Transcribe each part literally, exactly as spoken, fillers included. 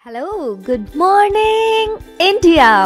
Hello, good morning, India.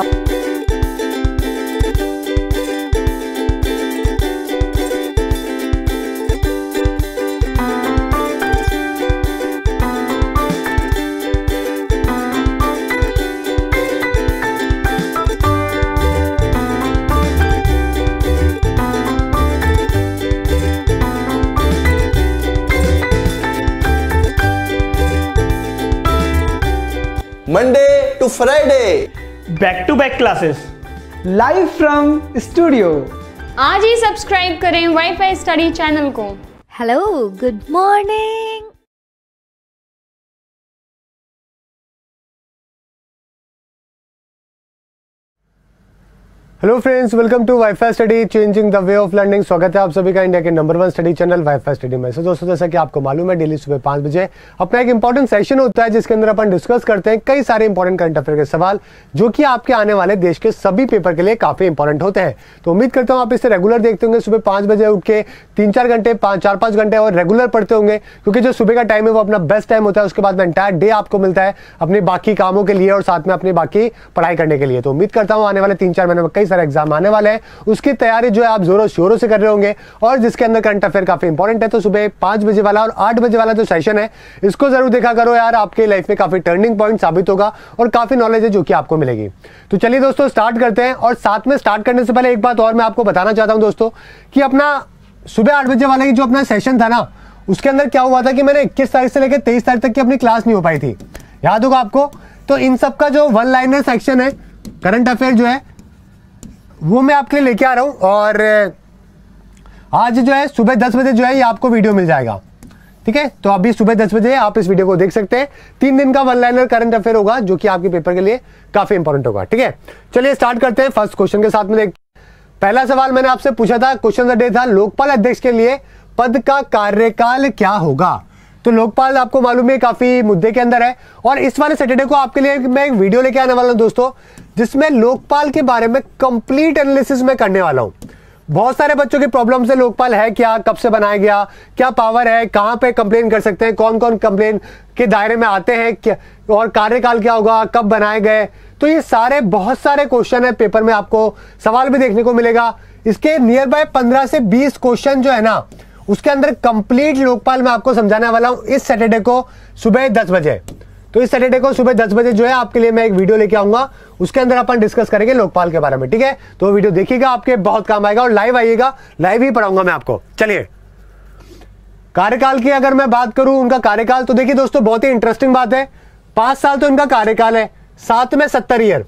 Monday to Friday back to back classes live from studio. आज ही subscribe करें WiFi study channel को। Hello, good morning. Hello friends, welcome to WiFi study changing the way of learning. स्वागत है आप सभी का India के number one study channel WiFi study में। सो दोस्तों, जैसा कि आपको मालूम है, डेली सुबह पाँच बजे अपना एक इंपॉर्टेंट सेशन होता है जिसके अंदर अपन डिस्कस करते हैं कई सारे इंपॉर्टेंट करंट अफेयर के सवाल जो कि आपके आने वाले देश के सभी पेपर के लिए काफी इंपॉर्टेंट होते हैं। तो उम्मीद करता हूँ आप इसे रेगुलर देखते होंगे, सुबह पाँच बजे उठ के तीन चार घंटे पाँच चार पाँच घंटे और रेगुलर पढ़ते होंगे, क्योंकि जो सुबह का टाइम है वो अपना बेस्ट टाइम होता है। उसके बाद में एंटायर डे आपको मिलता है अपने बाकी कामों के लिए और साथ में अपनी बाकी पढ़ाई करने के लिए। तो उम्मीद करता हूँ आने वाले तीन चार महीने में कई सारे एग्जाम आने वाले हैं, उसकी तैयारी जो है आप जोरों शोरों से कर रहे होंगे और जिसके अंदर करंट अफेयर काफी इंपॉर्टेंट है। तो सुबह पांच बजे वाला और आठ बजे वाला जो सेशन है इसको जरूर देखा करो यार, आपके लाइफ में काफी टर्निंग पॉइंट साबित होगा और काफी नॉलेज है जो कि आपको मिलेगी। तो चलिए दोस्तों स्टार्ट करते हैं। और साथ में स्टार्ट करने से पहले एक बात और मैं आपको बताना चाहता हूं दोस्तों कि अपना सुबह आठ बजे वाला जो अपना सेशन था ना, उसके अंदर क्या हुआ था कि मैंने इक्कीस तारीख से लेकर तेईस तारीख तक की अपनी क्लास नहीं हो पाई थी, याद होगा आपको। तो इन सब का जो वन लाइनर सेक्शन है करंट अफेयर जो है वो मैं आपके लिए लेके आ रहा हूं और आज जो है सुबह दस बजे जो है ये आपको वीडियो मिल जाएगा, ठीक है। तो अभी सुबह दस बजे आप इस वीडियो को देख सकते हैं। तीन दिन का वन लाइनर करंट अफेयर होगा जो कि आपके पेपर के लिए काफी इंपॉर्टेंट होगा, ठीक है। चलिए स्टार्ट करते हैं फर्स्ट क्वेश्चन के साथ में। देख, पहला सवाल मैंने आपसे पूछा था, क्वेश्चन द डे था, लोकपाल अध्यक्ष के लिए पद का कार्यकाल क्या होगा। तो लोकपाल आपको मालूम है काफी मुद्दे के अंदर है और इस वाले सैटरडे को आपके लिए मैं एक वीडियो लेके आने वाला हूं दोस्तों, जिसमें लोकपाल के बारे में कंप्लीट एनालिसिस में करने वाला हूं। बहुत सारे बच्चों की प्रॉब्लम्स है, लोकपाल है क्या, कब से बनाया गया, क्या पावर है, कहां पे कंप्लेन कर सकते हैं, कौन कौन कंप्लेन के दायरे में आते हैं, क्या और कार्यकाल क्या होगा, कब बनाए गए। तो ये सारे बहुत सारे क्वेश्चन है, पेपर में आपको सवाल भी देखने को मिलेगा। इसके नियर बाय पंद्रह से बीस क्वेश्चन जो है ना उसके अंदर कंप्लीट लोकपाल मैं आपको समझाने वाला हूं इस सैटरडे को सुबह दस बजे। तो इस सैटरडे को सुबह दस बजे जो है आपके लिए मैं एक वीडियो लेके आऊंगा, उसके अंदर अपन डिस्कस करेंगे लोकपाल के बारे में, ठीक है। तो वीडियो देखिएगा, आपके बहुत काम आएगा और लाइव आइएगा, लाइव ही पढ़ाऊंगा मैं आपको। चलिए कार्यकाल की अगर मैं बात करूं, उनका कार्यकाल, तो देखिए दोस्तों बहुत ही इंटरेस्टिंग बात है। पांच साल तो इनका कार्यकाल है, सात में सत्तर ईयर,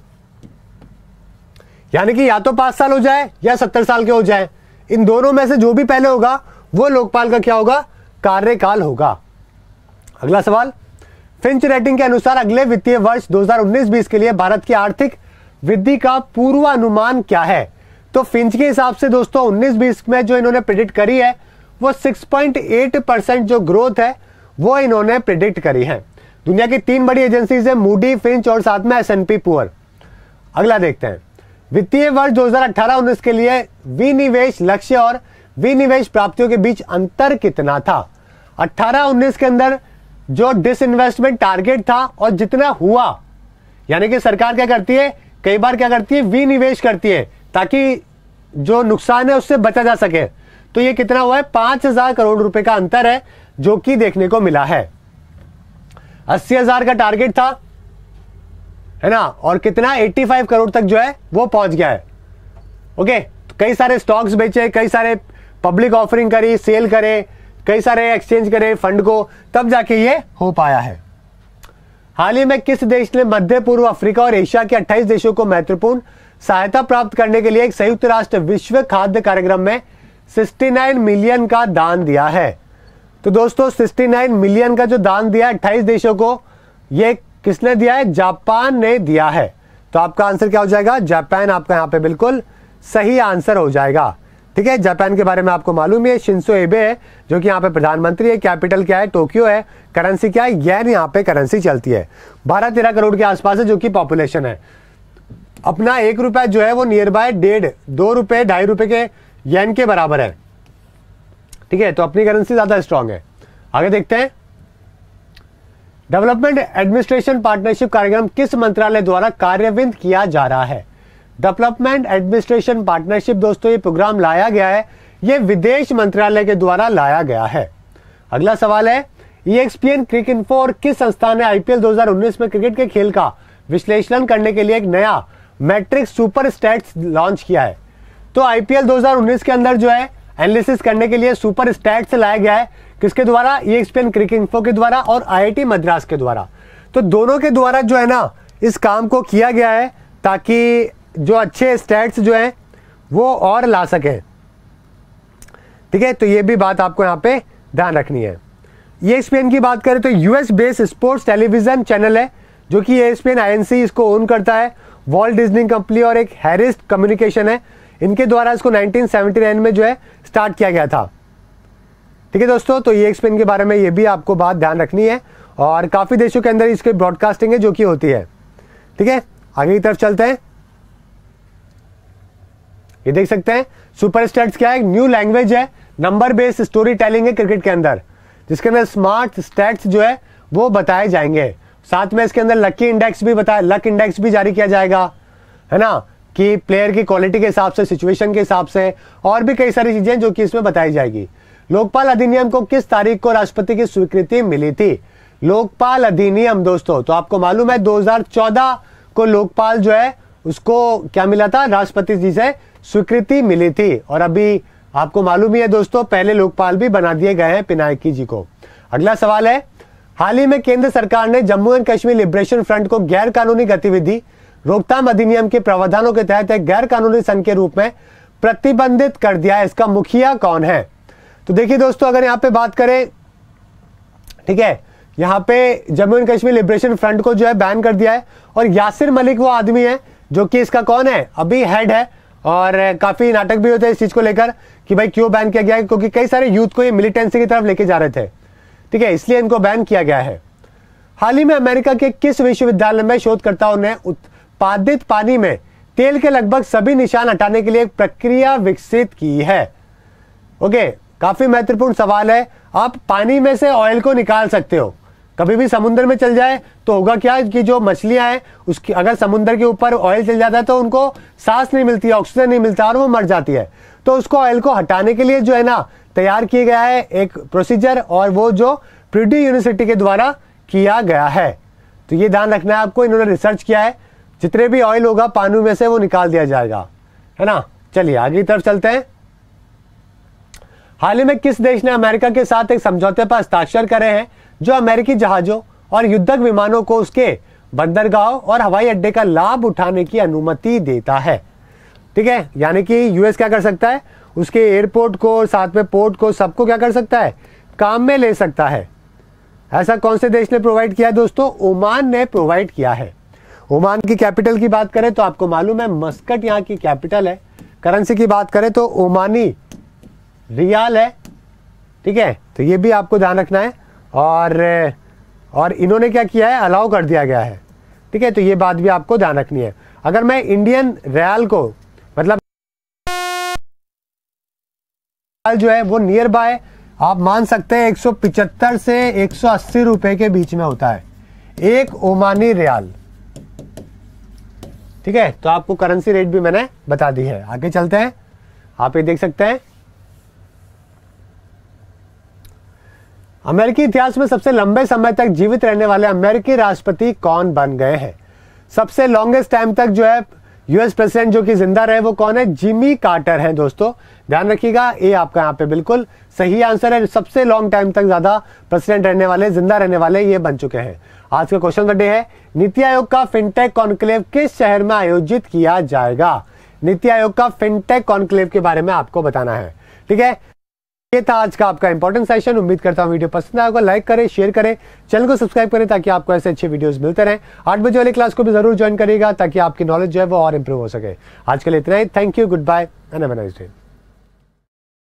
यानी कि या तो पांच साल हो जाए या सत्तर साल के हो जाए, इन दोनों में से जो भी पहले होगा वो लोकपाल का क्या होगा, कार्यकाल होगा। अगला सवाल, फिंच रेटिंग के अनुसार अगले वित्तीय वर्ष दो हज़ार उन्नीस बीस के लिए भारत की आर्थिक वृद्धि का पूर्वानुमान क्या है। तो फिंच के हिसाब से दोस्तों उन्नीस बीस में जो इन्होंने प्रेडिक्ट करी है वो छह पॉइंट आठ परसेंट जो ग्रोथ है वो इन्होंने प्रेडिक्ट करी है। दुनिया की तीन बड़ी एजेंसीज है, मूडी, फिंच और साथ में एस एंड पी पुअर। अगला देखते हैं, वित्तीय वर्ष दो हज़ार अठारह उन्नीस के लिए विनिवेश लक्ष्य और विनिवेश प्राप्तियों के बीच अंतर कितना था। अठारह उन्नीस के अंदर जो डिसइन्वेस्टमेंट टारगेट था और जितना हुआ, यानी कि सरकार क्या करती है, कई बार क्या करती है, विनिवेश करती है ताकि जो नुकसान है उससे बचा जा सके। तो ये कितना हुआ है, पांच हजार करोड़ रुपए का अंतर है जो कि देखने को मिला है। अस्सी हजार का टारगेट था, है ना, और कितना पचासी करोड़ तक जो है वो पहुंच गया है। ओके, तो कई सारे स्टॉक्स बेचे, कई सारे पब्लिक ऑफरिंग करी, सेल करे, कई सारे एक्सचेंज करे फंड को, तब जाके ये हो पाया है। हाल ही में किस देश ने मध्य पूर्व, अफ्रीका और एशिया के अट्ठाईस देशों को महत्वपूर्ण सहायता प्राप्त करने के लिए एक संयुक्त राष्ट्र विश्व खाद्य कार्यक्रम में उनहत्तर मिलियन का दान दिया है। तो दोस्तों उनहत्तर मिलियन का जो दान दिया अट्ठाईस देशों को, ये किसने दिया है, जापान ने दिया है। तो आपका आंसर क्या हो जाएगा, जापान आपका यहाँ पे बिल्कुल सही आंसर हो जाएगा, ठीक है। जापान के बारे में आपको मालूम है, शिंजो एबे है जो कि यहाँ पे प्रधानमंत्री है, कैपिटल क्या है, टोक्यो है, करेंसी क्या है, येन यहाँ पे करेंसी चलती है। बारह तेरह करोड़ के आसपास है जो कि पॉपुलेशन है। अपना एक रुपया जो है वो नियर बाय डेढ़ दो रुपए ढाई रुपए के येन के बराबर है, ठीक है। तो अपनी करेंसी ज्यादा स्ट्रांग है। आगे देखते हैं, डेवलपमेंट एडमिनिस्ट्रेशन पार्टनरशिप कार्यक्रम किस मंत्रालय द्वारा कार्यान्वित किया जा रहा है? डेवलपमेंट एडमिनिस्ट्रेशन पार्टनरशिप दोस्तों ये प्रोग्राम लाया गया है, ये विदेश मंत्रालय के द्वारा लाया गया है। अगला सवाल है E X P N cric info और किस संस्थान ने आई पी एल दो हज़ार उन्नीस में क्रिकेट के खेल का विश्लेषण करने के लिए एक नया मैट्रिक्स सुपर स्टैट्स लॉन्च किया है? तो आई पी एल दो हज़ार उन्नीस के अंदर जो है एनालिसिस करने के लिए सुपर स्टैट्स लाया गया है, किसके द्वारा? E X P N cric info के द्वारा और आई आई टी मद्रास के द्वारा। तो दोनों के द्वारा जो है ना इस काम को किया गया है ताकि जो अच्छे स्टैट्स जो हैं वो और ला सके। ठीक है, तो ये भी बात आपको यहाँ पे ध्यान रखनी है। ई एक्स पी एन की बात करें तो US based sports television channel है जो कि E X P N I N C इसको ओन करता है। वॉल्ट डिज्नी कंपनी और एक हैरिस कम्युनिकेशन है, इनके द्वारा इसको नाइनटीन सेवेंटी नाइन में जो है स्टार्ट किया गया था। ठीक है दोस्तों, तो ई एक्स पी एन के बारे में ये भी आपको बात ध्यान रखनी है और काफी देशों के अंदर इसकी ब्रॉडकास्टिंग है जो कि होती है। ठीक है, आगे की तरफ चलते हैं। ये देख सकते हैं सुपर स्टैट्स क्या है? न्यू लैंग्वेज है, नंबर बेस्ड स्टोरी टेलिंग है क्रिकेट के अंदर, जिसके अंदर स्मार्ट स्टैट्स जो है वो बताए जाएंगे। साथ में इसके अंदर लकी इंडेक्स भी बताया, लक इंडेक्स भी जारी किया जाएगा, है ना, कि प्लेयर की क्वालिटी के हिसाब से, सिचुएशन के हिसाब से, और भी कई सारी चीजें जो कि इसमें बताई जाएगी। लोकपाल अधिनियम को किस तारीख को राष्ट्रपति की स्वीकृति मिली थी? लोकपाल अधिनियम दोस्तों, तो आपको मालूम है दो हज़ार चौदह को लोकपाल जो है उसको क्या मिला था? राष्ट्रपति जी से स्वीकृति मिली थी। और अभी आपको मालूम ही है दोस्तों पहले लोकपाल भी बना दिए गए हैं पिनाकी जी को। अगला सवाल है, हाल ही में केंद्र सरकार ने Jammu and Kashmir liberation front को गैर कानूनी गतिविधि रोकथाम अधिनियम के प्रावधानों के तहत एक गैर कानूनी संघ के रूप में प्रतिबंधित कर दिया है। इसका मुखिया कौन है? तो देखिए दोस्तों, अगर यहाँ पे बात करें, ठीक है, यहाँ पे Jammu and Kashmir liberation front को जो है बैन कर दिया है और यासिर मलिक वो आदमी है जो कि इसका कौन है? अभी हेड है। और काफी नाटक भी होते हैं इस चीज को लेकर कि भाई क्यों बैन किया गया है, क्योंकि कई सारे यूथ को ये मिलिटेंसी की तरफ लेके जा रहे थे। ठीक है, इसलिए इनको बैन किया गया है। हाल ही में अमेरिका के किस विश्वविद्यालय में शोधकर्ताओं ने उत्पादित पानी में तेल के लगभग सभी निशान हटाने के लिए एक प्रक्रिया विकसित की है? ओके, काफी महत्वपूर्ण सवाल है। आप पानी में से ऑयल को निकाल सकते हो, कभी भी समुद्र में चल जाए तो होगा क्या कि जो मछलियां हैं उसकी अगर समुद्र के ऊपर ऑयल चल जाता है तो उनको सांस नहीं मिलती है, ऑक्सीजन नहीं मिलता और वो मर जाती है। तो उसको ऑयल को हटाने के लिए जो है ना तैयार किया गया है एक प्रोसीजर, और वो जो प्र्यू यूनिवर्सिटी के द्वारा किया गया है। तो ये ध्यान रखना है आपको, इन्होंने रिसर्च किया है, जितने भी ऑयल होगा पानी में से वो निकाल दिया जाएगा, है ना। चलिए आगे की तरफ चलते हैं। हाल ही में किस देश ने अमेरिका के साथ एक समझौते पर हस्ताक्षर करे हैं जो अमेरिकी जहाजों और युद्धक विमानों को उसके बंदरगाहों और हवाई अड्डे का लाभ उठाने की अनुमति देता है? ठीक है, यानी कि यूएस क्या कर सकता है, उसके एयरपोर्ट को, साथ में पोर्ट को, सबको क्या कर सकता है, काम में ले सकता है। ऐसा कौन से देश ने प्रोवाइड किया है दोस्तों? ओमान ने प्रोवाइड किया है। ओमान की कैपिटल की बात करें तो आपको मालूम है मस्कट यहाँ की कैपिटल है। करेंसी की बात करें तो ओमानी रियाल है। ठीक है, तो ये भी आपको ध्यान रखना है। और और इन्होंने क्या किया है, अलाउ कर दिया गया है। ठीक है, तो ये बात भी आपको ध्यान रखनी है। अगर मैं इंडियन रियाल को मतलब जो है वो नियर बाय आप मान सकते हैं एक सौ पिचहत्तर से एक सौ अस्सी रुपए के बीच में होता है एक ओमानी रियाल। ठीक है, तो आपको करेंसी रेट भी मैंने बता दी है। आगे चलते हैं, आप ये देख सकते हैं अमेरिकी इतिहास में सबसे लंबे समय तक जीवित रहने वाले अमेरिकी राष्ट्रपति कौन बन गए हैं? सबसे लॉन्गेस्ट टाइम तक जो है यूएस प्रेसिडेंट जो कि जिंदा रहे वो कौन है? जिमी कार्टर हैं दोस्तों, ध्यान रखिएगा। ये आपका यहाँ पे बिल्कुल सही आंसर है। सबसे लॉन्ग टाइम तक ज्यादा प्रेसिडेंट रहने वाले, जिंदा रहने वाले ये बन चुके हैं। आज का क्वेश्चन डे है, नीति आयोग का फिनटेक कॉन्क्लेव किस शहर में आयोजित किया जाएगा? नीति आयोग का फिनटेक कॉन्क्लेव के बारे में आपको बताना है। ठीक है, ये था आज का आपका इंपॉर्टेंट सेशन। उम्मीद करता हूँ वीडियो पसंद आएगा। लाइक करें, शेयर करें, चैनल को सब्सक्राइब करें ताकि आपको ऐसे अच्छे वीडियोस मिलते रहें। आठ बजे वाली क्लास को भी जरूर ज्वाइन करिएगा ताकि आपकी नॉलेज जो है वो और इंप्रूव हो सके। आज के लिए इतना ही। Thank you, goodbye and have a nice day.